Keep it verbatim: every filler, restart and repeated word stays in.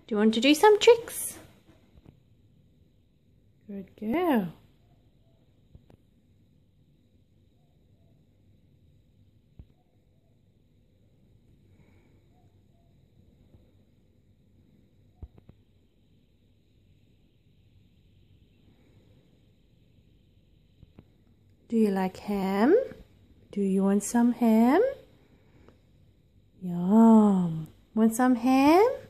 Do you want to do some tricks? Good girl. Do you like ham? Do you want some ham? Yum. Want some ham?